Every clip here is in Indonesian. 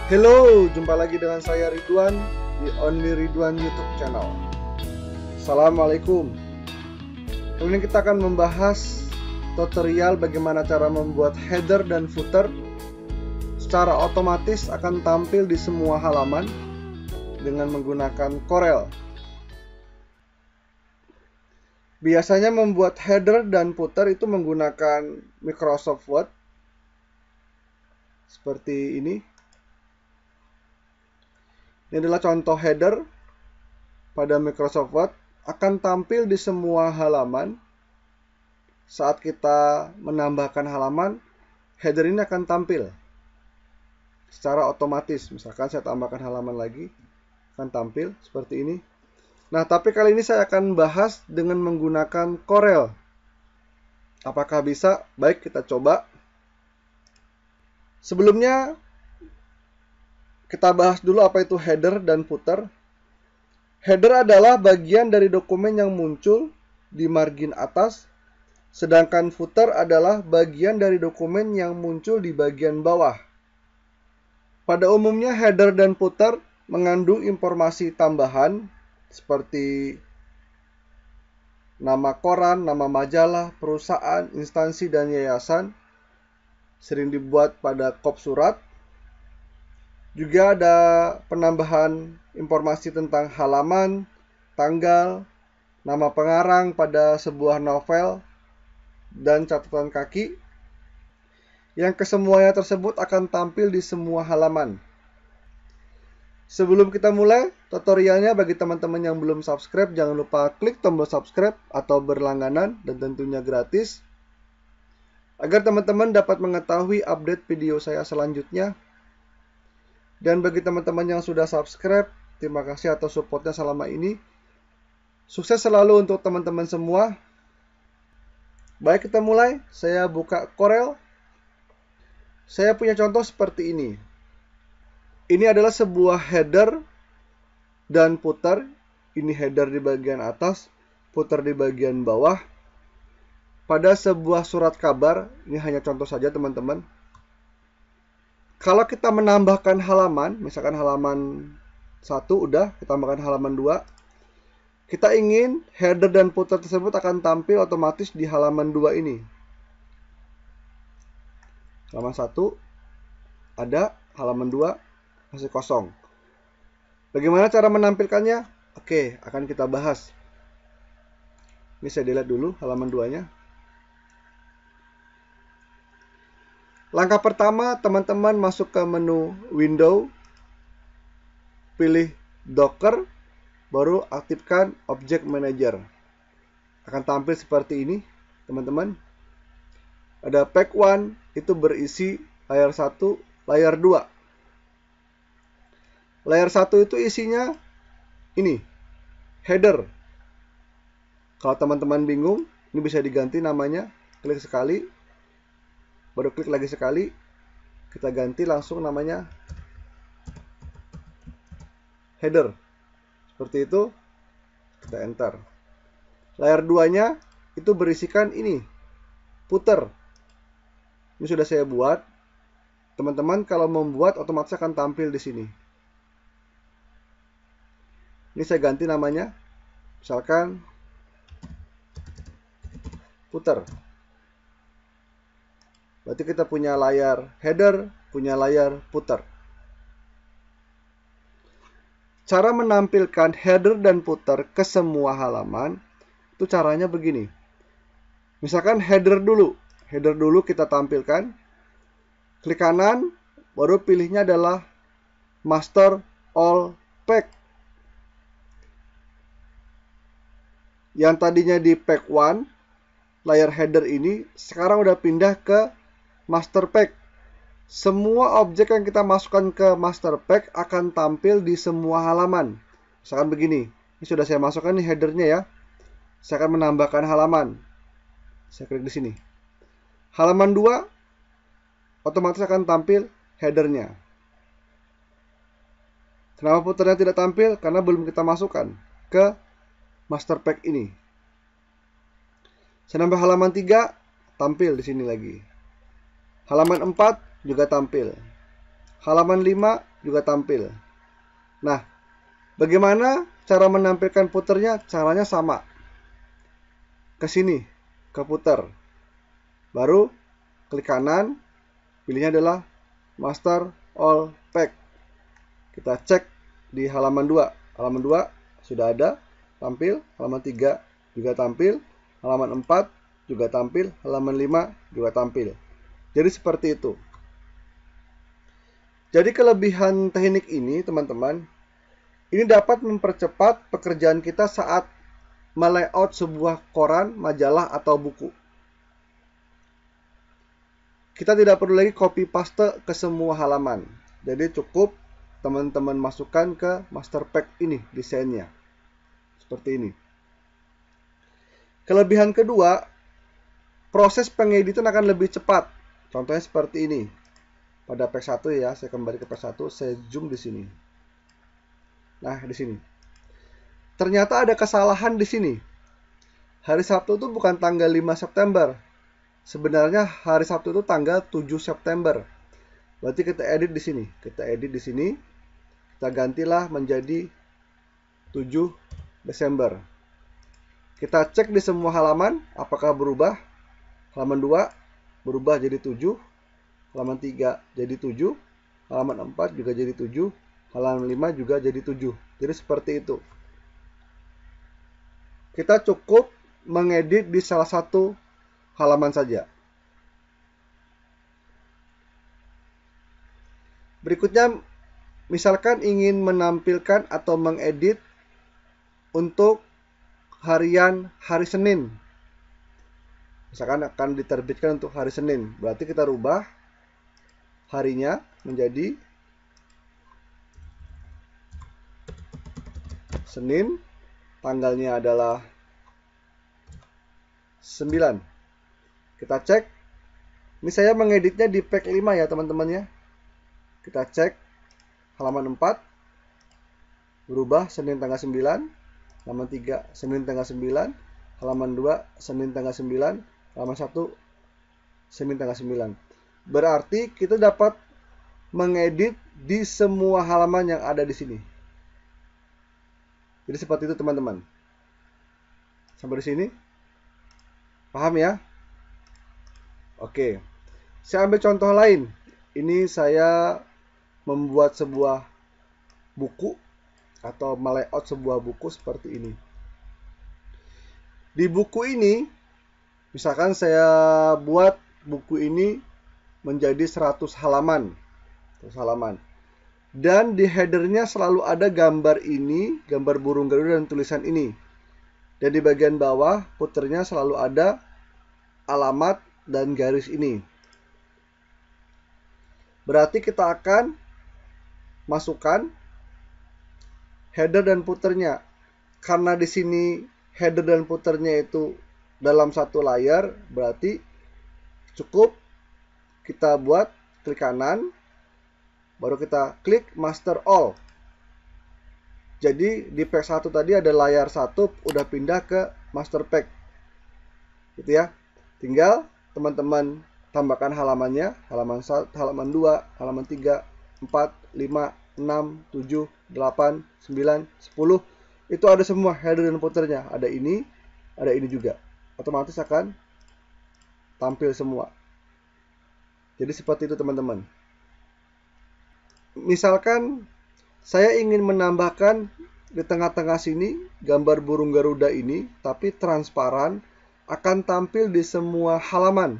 Halo, jumpa lagi dengan saya Ridwan di Only Ridwan YouTube channel. Assalamualaikum. Kali ini kita akan membahas tutorial bagaimana cara membuat header dan footer secara otomatis akan tampil di semua halaman dengan menggunakan Corel. Biasanya membuat header dan footer itu menggunakan Microsoft Word seperti ini. Ini adalah contoh header pada Microsoft Word, akan tampil di semua halaman. Saat kita menambahkan halaman, header ini akan tampil secara otomatis. Misalkan saya tambahkan halaman lagi, akan tampil seperti ini. Nah, tapi kali ini saya akan bahas dengan menggunakan Corel. Apakah bisa? Baik, kita coba. Sebelumnya, kita bahas dulu apa itu header dan footer. Header adalah bagian dari dokumen yang muncul di margin atas, sedangkan footer adalah bagian dari dokumen yang muncul di bagian bawah. Pada umumnya header dan footer mengandung informasi tambahan seperti nama koran, nama majalah, perusahaan, instansi, dan yayasan. Sering dibuat pada kop surat. Juga ada penambahan informasi tentang halaman, tanggal, nama pengarang pada sebuah novel, dan catatan kaki, yang kesemuanya tersebut akan tampil di semua halaman. Sebelum kita mulai tutorialnya, bagi teman-teman yang belum subscribe, jangan lupa klik tombol subscribe atau berlangganan, dan tentunya gratis, agar teman-teman dapat mengetahui update video saya selanjutnya. Dan bagi teman-teman yang sudah subscribe, terima kasih atas supportnya selama ini. Sukses selalu untuk teman-teman semua. Baik, kita mulai. Saya buka Corel. Saya punya contoh seperti ini. Ini adalah sebuah header dan footer. Ini header di bagian atas, footer di bagian bawah. Pada sebuah surat kabar, ini hanya contoh saja teman-teman. Kalau kita menambahkan halaman, misalkan halaman 1 udah, kita tambahkan halaman 2. Kita ingin header dan footer tersebut akan tampil otomatis di halaman 2 ini. Halaman 1 ada, halaman 2 masih kosong. Bagaimana cara menampilkannya? Oke, akan kita bahas. Ini saya delete dulu halaman 2-nya. Langkah pertama, teman-teman masuk ke menu Window, pilih Docker, baru aktifkan Object Manager. Akan tampil seperti ini, teman-teman. Ada Pack 1, itu berisi layar 1, layar 2. Layar 1 itu isinya ini, header. Kalau teman-teman bingung, ini bisa diganti namanya, klik sekali. Baru klik lagi sekali, kita ganti langsung namanya header. Seperti itu, kita enter. Layar 2-nya itu berisikan ini, footer. Ini sudah saya buat. Teman-teman kalau membuat otomatis akan tampil di sini. Ini saya ganti namanya, misalkan footer. Berarti kita punya layar header, punya layar footer. Cara menampilkan header dan footer ke semua halaman, itu caranya begini. Misalkan header dulu. Header dulu kita tampilkan. Klik kanan, baru pilihnya adalah Master All Pack. Yang tadinya di Pack 1, layar header ini sekarang udah pindah ke Master Pack. Semua objek yang kita masukkan ke Master Pack akan tampil di semua halaman. Misalkan begini, ini sudah saya masukkan nih headernya ya. Saya akan menambahkan halaman. Saya klik di sini. Halaman 2 otomatis akan tampil headernya. Kenapa footernya tidak tampil? Karena belum kita masukkan ke Master Pack ini. Saya nambah halaman 3, tampil di sini lagi. Halaman 4 juga tampil. Halaman 5 juga tampil. Nah, bagaimana cara menampilkan puternya? Caranya sama. Ke sini, ke puter. Baru klik kanan, pilihnya adalah Master All Pack. Kita cek di halaman 2. Halaman 2 sudah ada, tampil. Halaman 3 juga tampil. Halaman 4 juga tampil. Halaman 5 juga tampil. Jadi seperti itu. Jadi kelebihan teknik ini, teman-teman, ini dapat mempercepat pekerjaan kita saat melayout sebuah koran, majalah, atau buku. Kita tidak perlu lagi copy paste ke semua halaman. Jadi cukup teman-teman masukkan ke master pack ini desainnya. Seperti ini. Kelebihan kedua, proses pengeditan akan lebih cepat. Contohnya seperti ini. Pada pack 1 ya, saya kembali ke pack 1, saya zoom di sini. Nah, di sini. Ternyata ada kesalahan di sini. Hari Sabtu itu bukan tanggal 5 September. Sebenarnya hari Sabtu itu tanggal 7 September. Berarti kita edit di sini. Kita edit di sini. Kita gantilah menjadi 7 Desember. Kita cek di semua halaman apakah berubah. Halaman 2 berubah jadi 7. Halaman 3 jadi 7. Halaman 4 juga jadi 7. Halaman 5 juga jadi 7. Jadi seperti itu. Kita cukup mengedit di salah satu halaman saja. Berikutnya, misalkan ingin menampilkan atau mengedit untuk harian hari Senin. Misalkan akan diterbitkan untuk hari Senin. Berarti kita rubah harinya menjadi Senin. Tanggalnya adalah 9. Kita cek. Ini saya mengeditnya di pack 5 ya teman-teman ya. Kita cek halaman 4. Berubah Senin tanggal 9. Halaman 3 Senin tanggal 9. Halaman 2 Senin tanggal 9. Halaman 1 Senin tanggal 9. Berarti kita dapat mengedit di semua halaman yang ada di sini. Jadi seperti itu teman-teman. Sampai di sini. Paham ya? Oke. Saya ambil contoh lain. Ini saya membuat sebuah buku atau melayout sebuah buku seperti ini. Di buku ini, misalkan saya buat buku ini menjadi 100 halaman. 100 halaman. Dan di headernya selalu ada gambar ini, gambar burung garuda dan tulisan ini. Dan di bagian bawah, puternya selalu ada alamat dan garis ini. Berarti kita akan masukkan header dan puternya. Karena di sini header dan puternya itu dalam satu layar, berarti cukup kita buat klik kanan, baru kita klik Master All. Jadi di pack 1 tadi ada layar 1, udah pindah ke Master Pack. Gitu ya. Tinggal teman-teman tambahkan halamannya, halaman 1, halaman 2, halaman 3, 4, 5, 6, 7, 8, 9, 10. Itu ada semua header dan footernya. Ada ini juga. Otomatis akan tampil semua. Jadi seperti itu teman-teman. Misalkan saya ingin menambahkan di tengah-tengah sini gambar burung garuda ini, tapi transparan, akan tampil di semua halaman.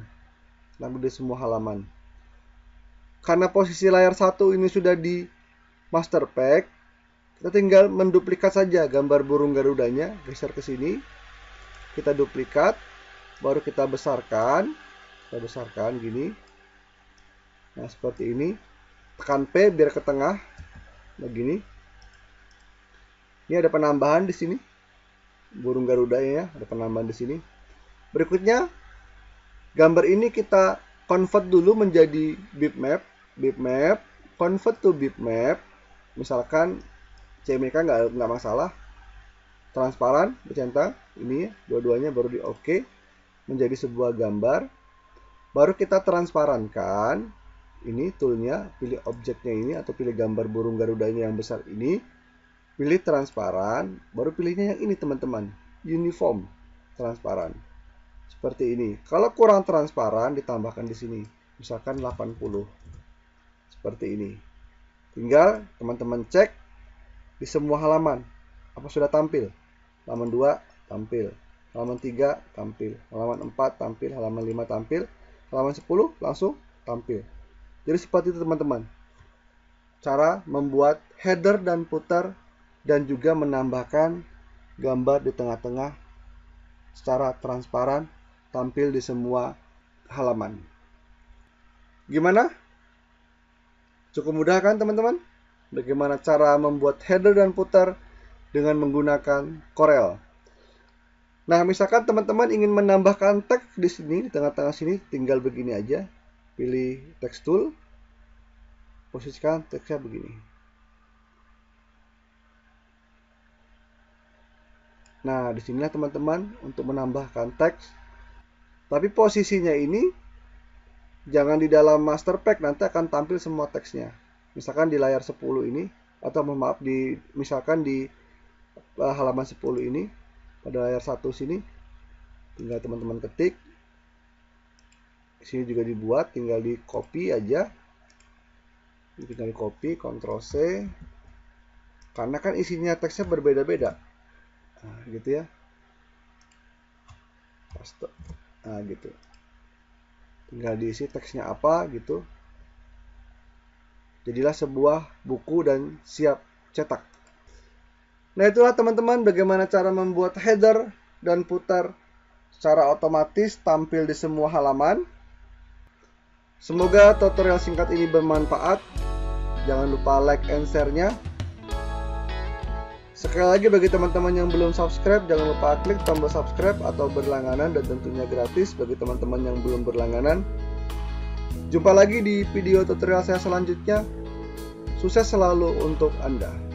Karena posisi layar 1 ini sudah di Master Pack, kita tinggal menduplikat saja gambar burung garudanya, geser ke sini, kita duplikat, baru kita besarkan gini. Nah seperti ini, tekan P biar ke tengah. Begini. Ini ada penambahan di sini. Burung garudanya ya, ada penambahan di sini. Berikutnya, gambar ini kita convert dulu menjadi bitmap. Convert to bitmap. Misalkan CMYK nggak masalah. Transparan, bercentang. Ini dua-duanya baru di OK. Menjadi sebuah gambar. Baru kita transparankan. ini toolnya, pilih objeknya ini atau pilih gambar burung garudanya yang besar ini, pilih transparan, baru pilihnya yang ini teman-teman, uniform transparan. Seperti ini. Kalau kurang transparan ditambahkan di sini, misalkan 80. Seperti ini. Tinggal teman-teman cek di semua halaman apa sudah tampil. Halaman 2 tampil, halaman 3 tampil, halaman 4 tampil, halaman 5 tampil, halaman 10 langsung tampil. Jadi seperti itu teman-teman, cara membuat header dan footer dan juga menambahkan gambar di tengah-tengah secara transparan, tampil di semua halaman. Gimana? Cukup mudah kan teman-teman? Bagaimana cara membuat header dan footer dengan menggunakan Corel. Nah, misalkan teman-teman ingin menambahkan teks di sini, di tengah-tengah sini, tinggal begini aja. Pilih text tool, posisikan teksnya begini. Nah, disinilah teman-teman untuk menambahkan teks. Tapi posisinya ini jangan di dalam master pack, nanti akan tampil semua teksnya. Misalkan di layar 10 ini, atau maaf, misalkan di halaman 10 ini, pada layar 1 sini, tinggal teman-teman ketik. Sini juga dibuat, tinggal di copy aja. Tinggal di copy, Ctrl C. Karena kan isinya teksnya berbeda-beda. Nah, gitu ya. Paste. Nah, gitu. Tinggal diisi teksnya apa gitu. Jadilah sebuah buku dan siap cetak. Nah, itulah teman-teman bagaimana cara membuat header dan footer secara otomatis tampil di semua halaman. Semoga tutorial singkat ini bermanfaat. Jangan lupa like and share-nya. Sekali lagi bagi teman-teman yang belum subscribe, jangan lupa klik tombol subscribe atau berlangganan, dan tentunya gratis bagi teman-teman yang belum berlangganan. Jumpa lagi di video tutorial saya selanjutnya. Sukses selalu untuk Anda.